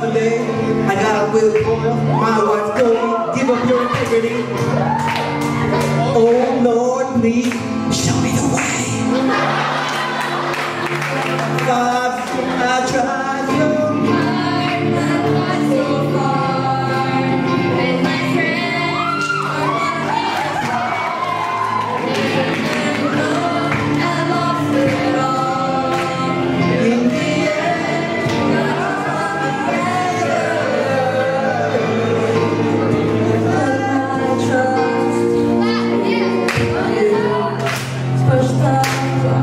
another day. I got a will foil. My wife told me, give up your integrity. Oh Lord, please show me the way. I tried so hard, but not so far. And my friends I lost it all. In the end, I trust you. Push the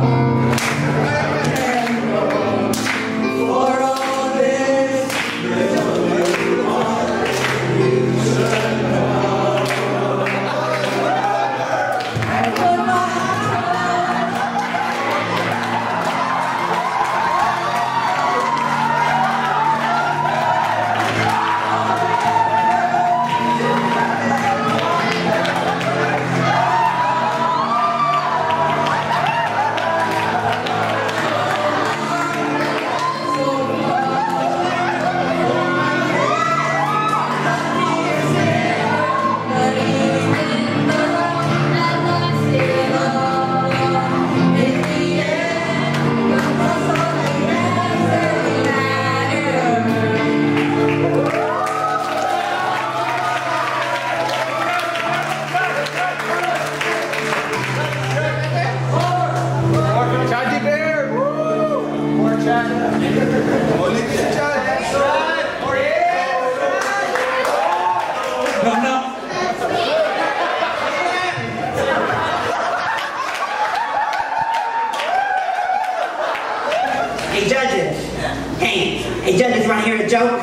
Hey judges, want to hear a joke?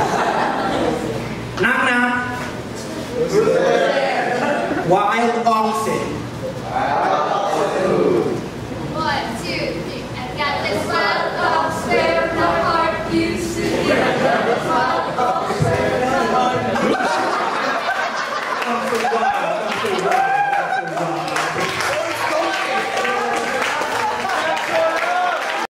Knock knock. Who's there? Wild oxen. 1, 2, 3. I've got this wild